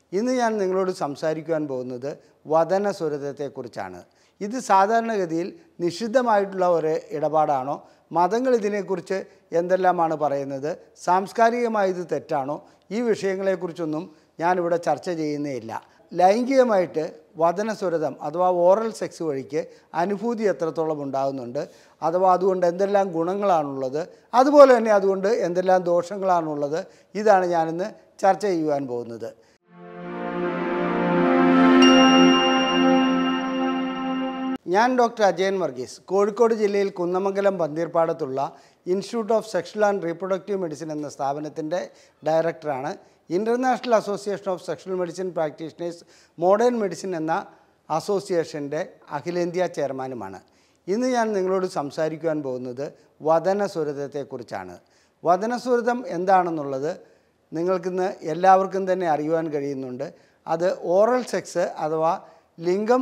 ഇന്ന് ഞാൻ നിങ്ങളോട് സംസാരിക്കുവാൻ പോകുന്നത് വദനസുരതയെക്കുറിച്ചാണ്. ഇത് സാധാരണഗതിയിൽ നിഷിദ്ധമായിട്ടുള്ള ഒരു ഇടപാടാണോ? മതങ്ങൾ ഇതിനെക്കുറിച്ച് എന്തെല്ലാമാണ് പറയുന്നത്? സാംസ്കാരികമായി ഇത് തെറ്റാണോ? ഈ വിഷയങ്ങളെക്കുറിച്ചൊന്നും ഞാനിവിടെ ചർച്ച ചെയ്യുന്നേയില്ല. ലൈംഗികമായിട്ട് വദനസുരതം അഥവാ ഓറൽ സെക്സ് വഴിക്ക് അനുഭൂതി എത്രത്തോളം ഉണ്ടാകുന്നുണ്ട്, അഥവാ അതുകൊണ്ട് എന്തെല്ലാം ഗുണങ്ങളാണുള്ളത്, അതുപോലെ തന്നെ അതുകൊണ്ട് എന്തെല്ലാം ദോഷങ്ങളാണുള്ളത്, ഇതാണ് ഞാനിന്ന് ചർച്ച ചെയ്യുവാൻ പോകുന്നത്. ഞാൻ ഡോക്ടർ അജയൻ വർഗീസ്, കോഴിക്കോട് ജില്ലയിൽ കുന്നമംഗലം പന്തീർപ്പാടത്തുള്ള institute of sexual and reproductive medicine എന്ന സ്ഥാപനത്തിൻ്റെ ഡയറക്ടറാണ്. International association of sexual medicine practitioners modern medicine എന്ന അസോസിയേഷൻ്റെ അഖിലേന്ത്യാ ചെയർമാനുമാണ്. ഇന്ന് ഞാൻ നിങ്ങളോട് സംസാരിക്കുവാൻ പോകുന്നത് വദനസുരതയെക്കുറിച്ചാണ്. വദനസുരതം എന്താണെന്നുള്ളത് നിങ്ങൾക്കിന്ന് എല്ലാവർക്കും തന്നെ അറിയുവാൻ കഴിയുന്നുണ്ട്. അത് ഓറൽ സെക്സ് അഥവാ ലിംഗം,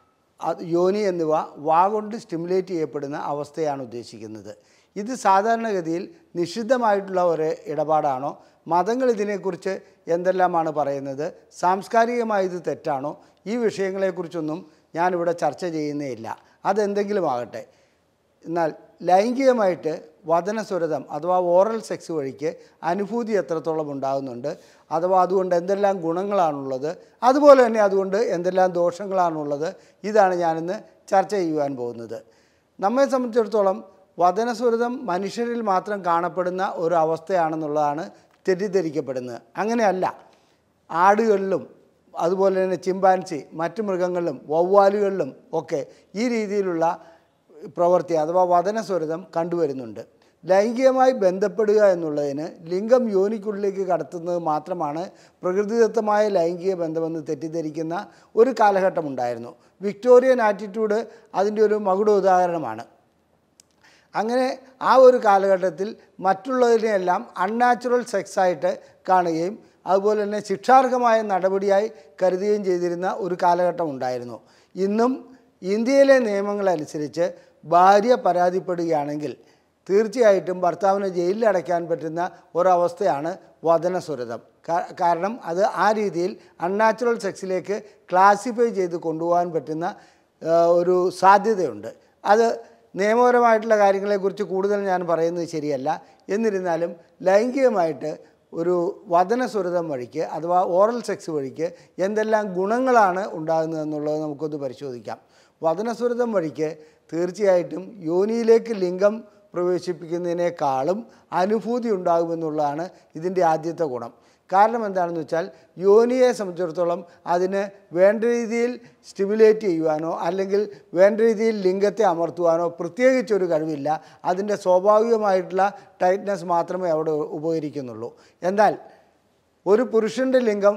യോനി എന്നിവ വാ കൊണ്ട് സ്റ്റിമുലേറ്റ് ചെയ്യപ്പെടുന്ന അവസ്ഥയാണ് ഉദ്ദേശിക്കുന്നത്. ഇത് സാധാരണഗതിയിൽ നിഷിദ്ധമായിട്ടുള്ള ഒരു ഇടപാടാണോ? മതങ്ങൾ ഇതിനെക്കുറിച്ച് എന്തെല്ലാമാണ് പറയുന്നത്? സാംസ്കാരികമായി ഇത് തെറ്റാണോ? ഈ വിഷയങ്ങളെക്കുറിച്ചൊന്നും ഞാനിവിടെ ചർച്ച ചെയ്യുന്നേയില്ല. അതെന്തെങ്കിലും ആകട്ടെ. എന്നാൽ ലൈംഗികമായിട്ട് വദനസുരതം അഥവാ ഓറൽ സെക്സ് വഴിക്ക് അനുഭൂതി എത്രത്തോളം ഉണ്ടാകുന്നുണ്ട്, അഥവാ അതുകൊണ്ട് എന്തെല്ലാം ഗുണങ്ങളാണുള്ളത്, അതുപോലെ തന്നെ അതുകൊണ്ട് എന്തെല്ലാം ദോഷങ്ങളാണുള്ളത്, ഇതാണ് ഞാനിന്ന് ചർച്ച ചെയ്യുവാൻ പോകുന്നത്. നമ്മെ സംബന്ധിച്ചിടത്തോളം വദനസുരതം മനുഷ്യരിൽ മാത്രം കാണപ്പെടുന്ന ഒരു അവസ്ഥയാണെന്നുള്ളതാണ് തെറ്റിദ്ധരിക്കപ്പെടുന്നത്. അങ്ങനെയല്ല. ആടുകളിലും അതുപോലെ തന്നെ ചിമ്പാൻസി, മറ്റു മൃഗങ്ങളിലും വവ്വാലുകളിലും ഒക്കെ ഈ രീതിയിലുള്ള പ്രവൃത്തി അഥവാ വദനസുരതം കണ്ടുവരുന്നുണ്ട്. ലൈംഗികമായി ബന്ധപ്പെടുക എന്നുള്ളതിന് ലിംഗം യോനിക്കുള്ളിലേക്ക് കടത്തുന്നത് മാത്രമാണ് പ്രകൃതിദത്തമായ ലൈംഗിക ബന്ധമെന്ന് തെറ്റിദ്ധരിക്കുന്ന ഒരു കാലഘട്ടമുണ്ടായിരുന്നു. വിക്ടോറിയൻ ആറ്റിറ്റ്യൂഡ് അതിൻ്റെ ഒരു മകുട ഉദാഹരണമാണ്. അങ്ങനെ ആ ഒരു കാലഘട്ടത്തിൽ മറ്റുള്ളതിനെയെല്ലാം അൺനാച്ചുറൽ സെക്സായിട്ട് കാണുകയും അതുപോലെ തന്നെ ശിക്ഷാർഹമായ നടപടിയായി കരുതുകയും ചെയ്തിരുന്ന ഒരു കാലഘട്ടം ഉണ്ടായിരുന്നു. ഇന്നും ഇന്ത്യയിലെ നിയമങ്ങളനുസരിച്ച് ഭാര്യ പരാതിപ്പെടുകയാണെങ്കിൽ തീർച്ചയായിട്ടും ഭർത്താവിനെ ജയിലിൽ അടയ്ക്കാൻ പറ്റുന്ന ഒരവസ്ഥയാണ് വദനസുരതം. കാരണം അത് ആ രീതിയിൽ അൺനാച്ചുറൽ സെക്സിലേക്ക് ക്ലാസിഫൈ ചെയ്ത് കൊണ്ടുപോകാൻ പറ്റുന്ന ഒരു സാധ്യതയുണ്ട്. അത് നിയമപരമായിട്ടുള്ള കാര്യങ്ങളെക്കുറിച്ച് കൂടുതൽ ഞാൻ പറയുന്നത് ശരിയല്ല. എന്നിരുന്നാലും ലൈംഗികമായിട്ട് ഒരു വദനസുരതം വഴിക്ക് അഥവാ ഓറൽ സെക്സ് വഴിക്ക് എന്തെല്ലാം ഗുണങ്ങളാണ് ഉണ്ടാകുന്നതെന്നുള്ളത് നമുക്കൊന്ന് പരിശോധിക്കാം. വദനസുരതം വഴിക്ക് തീർച്ചയായിട്ടും യോനിയിലേക്ക് ലിംഗം പ്രവേശിപ്പിക്കുന്നതിനേക്കാളും അനുഭൂതി ഉണ്ടാകുമെന്നുള്ളതാണ് ഇതിൻ്റെ ആദ്യത്തെ ഗുണം. കാരണം എന്താണെന്ന് വെച്ചാൽ യോനിയെ സംബന്ധിച്ചിടത്തോളം അതിന് വേണ്ട രീതിയിൽ സ്റ്റിമുലേറ്റ് ചെയ്യുവാനോ അല്ലെങ്കിൽ വേണ്ട രീതിയിൽ ലിംഗത്തെ അമർത്തുവാനോ പ്രത്യേകിച്ചൊരു കഴിവില്ല. അതിൻ്റെ സ്വാഭാവികമായിട്ടുള്ള ടൈറ്റ്നസ് മാത്രമേ അവിടെ ഉപകരിക്കുന്നുള്ളൂ. എന്നാൽ ഒരു പുരുഷൻ്റെ ലിംഗം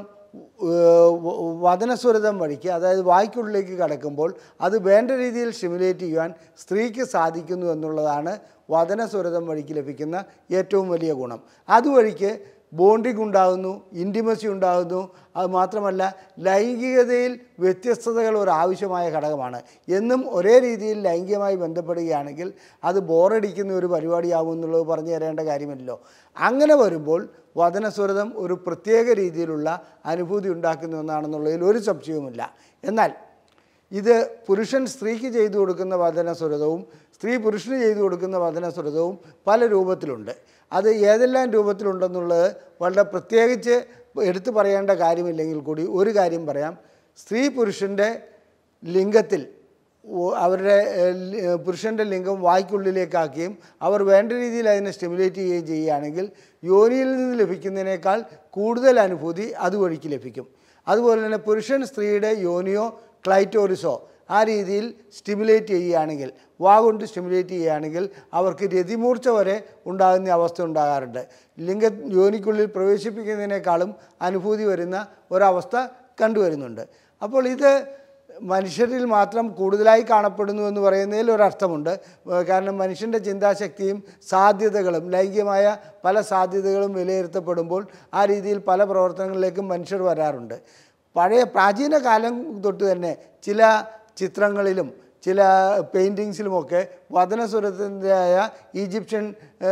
വദനസുരതം വഴിക്ക് അതായത് വായ്ക്കുള്ളിലേക്ക് കടക്കുമ്പോൾ അത് വേണ്ട രീതിയിൽ സ്റ്റിമുലേറ്റ് ചെയ്യുവാൻ സ്ത്രീക്ക് സാധിക്കുന്നു എന്നുള്ളതാണ് വദനസുരതം വഴിക്ക് ലഭിക്കുന്ന ഏറ്റവും വലിയ ഗുണം. അതുവഴിക്ക് ബോണ്ടിങ് ഉണ്ടാകുന്നു, ഇൻറ്റിമസി ഉണ്ടാകുന്നു. അതുമാത്രമല്ല ലൈംഗികതയിൽ വ്യത്യസ്തതകൾ ഒരു ആവശ്യമായ ഘടകമാണ്. എന്നും ഒരേ രീതിയിൽ ലൈംഗികമായി ബന്ധപ്പെടുകയാണെങ്കിൽ അത് ബോറടിക്കുന്ന ഒരു പരിപാടിയാകും എന്നുള്ളത് പറഞ്ഞു തരേണ്ട കാര്യമില്ലല്ലോ. അങ്ങനെ വരുമ്പോൾ വദനസുരതം ഒരു പ്രത്യേക രീതിയിലുള്ള അനുഭൂതി ഉണ്ടാക്കുന്ന ഒന്നാണെന്നുള്ളതിൽ ഒരു സംശയവുമില്ല. എന്നാൽ ഇത് പുരുഷൻ സ്ത്രീക്ക് ചെയ്തു കൊടുക്കുന്ന വദനസുരതവും സ്ത്രീ പുരുഷന് ചെയ്തു കൊടുക്കുന്ന വദനസുരതവും പല രൂപത്തിലുണ്ട്. അത് ഏതെല്ലാം രൂപത്തിലുണ്ടെന്നുള്ളത് വളരെ പ്രത്യേകിച്ച് എടുത്തു പറയേണ്ട കാര്യമില്ലെങ്കിൽ കൂടി ഒരു കാര്യം പറയാം. സ്ത്രീ പുരുഷൻ്റെ ലിംഗത്തിൽ അവരുടെ പുരുഷൻ്റെ ലിംഗം വായ്ക്കുള്ളിലേക്കാക്കുകയും അവർ വേണ്ട രീതിയിൽ അതിനെ സ്റ്റിമുലേറ്റ് ചെയ്യുകയാണെങ്കിൽ യോനിയിൽ നിന്ന് ലഭിക്കുന്നതിനേക്കാൾ കൂടുതൽ അനുഭൂതി അതുവഴിക്ക് ലഭിക്കും. അതുപോലെ തന്നെ പുരുഷൻ സ്ത്രീയുടെ യോനിയോ ക്ലൈറ്റോറിസോ ആ രീതിയിൽ സ്റ്റിമുലേറ്റ് ചെയ്യുകയാണെങ്കിൽ, വാ കൊണ്ട് സ്റ്റിമുലേറ്റ് ചെയ്യുകയാണെങ്കിൽ അവർക്ക് രതിമൂർച്ച വരെ ഉണ്ടാകുന്ന അവസ്ഥ ഉണ്ടാകാറുണ്ട്. യോനിക്കുള്ളിൽ പ്രവേശിപ്പിക്കുന്നതിനേക്കാളും അനുഭൂതി വരുന്ന ഒരവസ്ഥ കണ്ടുവരുന്നുണ്ട്. അപ്പോൾ ഇത് മനുഷ്യരിൽ മാത്രം കൂടുതലായി കാണപ്പെടുന്നു എന്ന് പറയുന്നതിൽ ഒരർത്ഥമുണ്ട്. കാരണം മനുഷ്യൻ്റെ ചിന്താശക്തിയും സാധ്യതകളും ലൈംഗികമായ പല സാധ്യതകളും വിലയിരുത്തപ്പെടുമ്പോൾ ആ രീതിയിൽ പല പ്രവർത്തനങ്ങളിലേക്കും മനുഷ്യർ വരാറുണ്ട്. പ്രാചീന കാലം തൊട്ട് തന്നെ ചില ചിത്രങ്ങളിലും ചില പെയിൻറ്റിങ്സിലുമൊക്കെ വദനസ്വരത്തിൻ്റെതായ ഈജിപ്ഷ്യൻ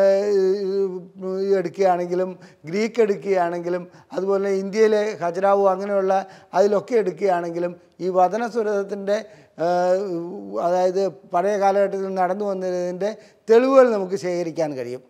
എടുക്കുകയാണെങ്കിലും ഗ്രീക്ക് എടുക്കുകയാണെങ്കിലും അതുപോലെ ഇന്ത്യയിലെ ഖജരാവോ അങ്ങനെയുള്ള അതിലൊക്കെ എടുക്കുകയാണെങ്കിലും ഈ വദനസ്വരത്തിൻ്റെ അതായത് പഴയ കാലഘട്ടത്തിൽ നടന്നു വന്നതിൻ്റെ തെളിവുകൾ നമുക്ക് ശേഖരിക്കാൻ കഴിയും.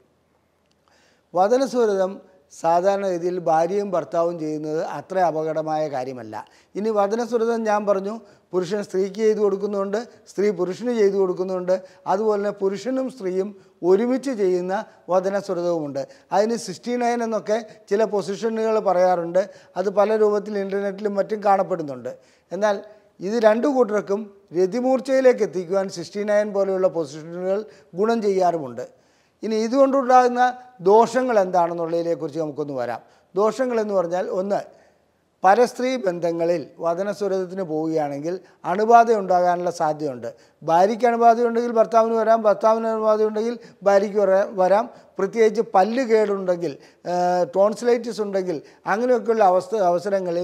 വദനസ്വരതം സാധാരണഗതിയിൽ ഭാര്യയും ഭർത്താവും ചെയ്യുന്നത് അത്ര അപകടമായ കാര്യമല്ല. ഇനി വദനസ്വരതം ഞാൻ പറഞ്ഞു, പുരുഷൻ സ്ത്രീക്ക് ചെയ്തു കൊടുക്കുന്നുണ്ട്, സ്ത്രീ പുരുഷന് ചെയ്തു കൊടുക്കുന്നുണ്ട്. അതുപോലെ തന്നെ പുരുഷനും സ്ത്രീയും ഒരുമിച്ച് ചെയ്യുന്ന വദനസ്വരതവുമുണ്ട്. അതിന് 69 എന്നൊക്കെ ചില പൊസിഷനുകൾ പറയാറുണ്ട്. അത് പല രൂപത്തിൽ ഇൻ്റർനെറ്റിലും മറ്റും കാണപ്പെടുന്നുണ്ട്. എന്നാൽ ഇത് രണ്ടു കൂട്ടർക്കും രതിമൂർച്ചയിലേക്ക് എത്തിക്കുവാൻ 69 പോലെയുള്ള പൊസിഷനുകൾ ഗുണം ചെയ്യാറുമുണ്ട്. ഇനി ഇതുകൊണ്ടുണ്ടാകുന്ന ദോഷങ്ങൾ എന്താണെന്നുള്ളതിനെക്കുറിച്ച് നമുക്കൊന്ന് വരാം. ദോഷങ്ങളെന്ന് പറഞ്ഞാൽ, ഒന്ന്, പരസ്ത്രീ ബന്ധങ്ങളിൽ വദനസ്വരതത്തിന് പോവുകയാണെങ്കിൽ അണുബാധ ഉണ്ടാകാനുള്ള സാധ്യതയുണ്ട്. ഭാര്യയ്ക്ക് അണുബാധയുണ്ടെങ്കിൽ ഭർത്താവിന് വരാം, ഭർത്താവിന് അണുബാധയുണ്ടെങ്കിൽ ഭാര്യയ്ക്ക് വരാം. പ്രത്യേകിച്ച് പല്ല് കേടുണ്ടെങ്കിൽ, ടോൺസിലൈറ്റിസ് ഉണ്ടെങ്കിൽ, അങ്ങനെയൊക്കെയുള്ള അവസരങ്ങളിൽ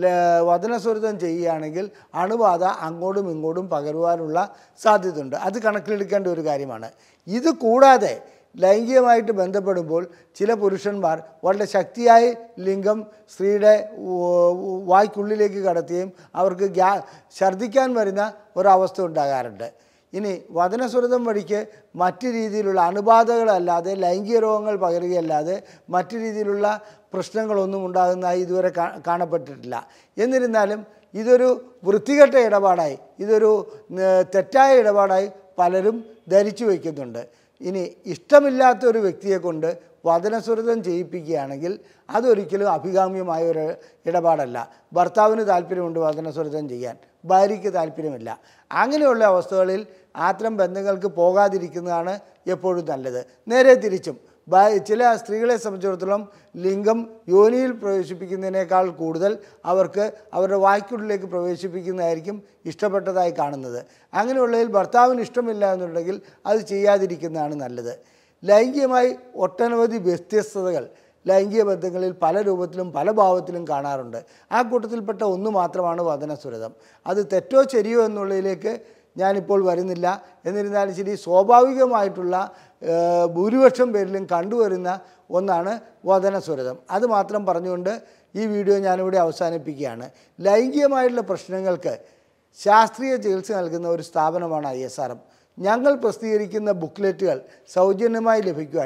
വദനസ്വരതം ചെയ്യുകയാണെങ്കിൽ അണുബാധ അങ്ങോട്ടും ഇങ്ങോട്ടും പകരുവാനുള്ള സാധ്യതയുണ്ട്. അത് കണക്കിലെടുക്കേണ്ട ഒരു കാര്യമാണ്. ഇത് കൂടാതെ ലൈംഗികമായിട്ട് ബന്ധപ്പെടുമ്പോൾ ചില പുരുഷന്മാർ വളരെ ശക്തിയായി ലിംഗം സ്ത്രീയുടെ വായ്ക്കുള്ളിലേക്ക് കടത്തുകയും അവർക്ക് ഛർദ്ദിക്കാൻ വരുന്ന ഒരവസ്ഥ ഉണ്ടാകാറുണ്ട്. ഇനി വദനസ്വരതം വഴിക്ക് മറ്റു രീതിയിലുള്ള അണുബാധകളല്ലാതെ ലൈംഗിക രോഗങ്ങൾ പകരുകയല്ലാതെ മറ്റു രീതിയിലുള്ള പ്രശ്നങ്ങളൊന്നും ഉണ്ടാകുന്നതായി ഇതുവരെ കാണപ്പെട്ടിട്ടില്ല. എന്നിരുന്നാലും ഇതൊരു വൃത്തികെട്ട ഇടപാടായി, ഇതൊരു തെറ്റായ ഇടപാടായി പലരും ധരിച്ചു വയ്ക്കുന്നുണ്ട്. ഇനി ഇഷ്ടമില്ലാത്ത ഒരു വ്യക്തിയെ കൊണ്ട് വദനസ്വരതം ചെയ്യിപ്പിക്കുകയാണെങ്കിൽ അതൊരിക്കലും അഭികാമ്യമായ ഒരു ഇടപാടല്ല. ഭർത്താവിന് താല്പര്യമുണ്ട് വദനസ്വരതം ചെയ്യാൻ, ഭാര്യയ്ക്ക് താല്പര്യമില്ല. അങ്ങനെയുള്ള അവസ്ഥകളിൽ അത്തരം ബന്ധങ്ങൾക്ക് പോകാതിരിക്കുന്നതാണ് എപ്പോഴും നല്ലത്. നേരെ തിരിച്ചും ചില സ്ത്രീകളെ സംബന്ധിച്ചിടത്തോളം ലിംഗം യോനിയിൽ പ്രവേശിപ്പിക്കുന്നതിനേക്കാൾ കൂടുതൽ അവർക്ക് അവരുടെ വായ്ക്കുള്ളിലേക്ക് പ്രവേശിപ്പിക്കുന്നതായിരിക്കും ഇഷ്ടപ്പെട്ടതായി കാണുന്നത്. അങ്ങനെയുള്ളതിൽ ഭർത്താവിന് ഇഷ്ടമില്ല എന്നുണ്ടെങ്കിൽ അത് ചെയ്യാതിരിക്കുന്നതാണ് നല്ലത്. ലൈംഗികമായി ഒട്ടനവധി വ്യത്യസ്തതകൾ ലൈംഗിക ബന്ധങ്ങളിൽ പല രൂപത്തിലും പല ഭാവത്തിലും കാണാറുണ്ട്. ആ കൂട്ടത്തിൽപ്പെട്ട ഒന്ന് മാത്രമാണ് വദനസ്വരതം. അത് തെറ്റോ ശരിയോ എന്നുള്ളതിലേക്ക് ഞാനിപ്പോൾ വരുന്നില്ല. എന്നിരുന്നാലും ശരി, സ്വാഭാവികമായിട്ടുള്ള ഭൂരിപക്ഷം പേരിലും കണ്ടുവരുന്ന ഒന്നാണ് വദനസ്വരതം. അത് മാത്രം പറഞ്ഞുകൊണ്ട് ഈ വീഡിയോ ഞാനിവിടെ അവസാനിപ്പിക്കുകയാണ്. ലൈംഗികമായിട്ടുള്ള പ്രശ്നങ്ങൾക്ക് ശാസ്ത്രീയ ചികിത്സ നൽകുന്ന ഒരു സ്ഥാപനമാണ് ISRM. ഞങ്ങൾ പ്രസിദ്ധീകരിക്കുന്ന ബുക്ക്ലെറ്റുകൾ സൗജന്യമായി ലഭിക്കുവാൻ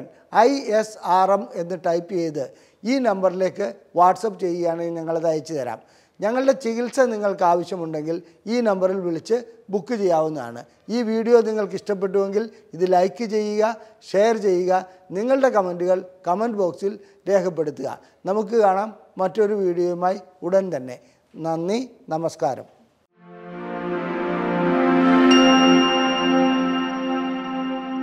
ISRM എന്ന് ടൈപ്പ് ചെയ്ത് ഈ നമ്പറിലേക്ക് വാട്സപ്പ് ചെയ്യുകയാണെങ്കിൽ ഞങ്ങളത് അയച്ചു തരാം. ഞങ്ങളുടെ ചികിത്സ നിങ്ങൾക്ക് ആവശ്യമുണ്ടെങ്കിൽ ഈ നമ്പറിൽ വിളിച്ച് ബുക്ക് ചെയ്യാവുന്നതാണ്. ഈ വീഡിയോ നിങ്ങൾക്ക് ഇഷ്ടപ്പെട്ടുവെങ്കിൽ ഇത് ലൈക്ക് ചെയ്യുക, ഷെയർ ചെയ്യുക, നിങ്ങളുടെ കമൻറ്റുകൾ കമൻറ്റ് ബോക്സിൽ രേഖപ്പെടുത്തുക. നമുക്ക് കാണാം മറ്റൊരു വീഡിയോയുമായി ഉടൻ തന്നെ. നന്ദി, നമസ്കാരം.